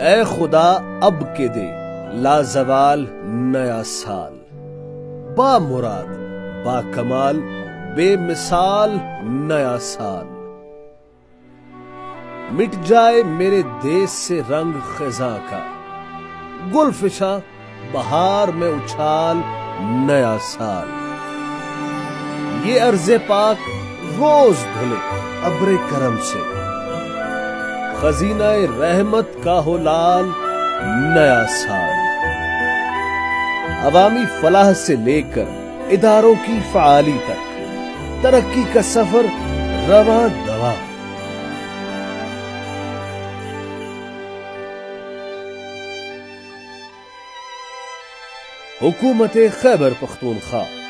اے خدا اب کے دے لازوال نیا سال، با مراد با کمال بے مثال نیا سال۔ مٹ جائے میرے دیس سے رنگ خزاں کا، گل فشاں بہار میں اچھال نیا سال۔ یہ ارض پاک روز دھلے ابر کرم سے، خزینہ رحمت کا ہو لال نیا سال۔ عوامی فلاح سے لے کر اداروں کی فعالی تک، ترقی کا سفر رواں دواں۔ حکومت خیبر پختونخوا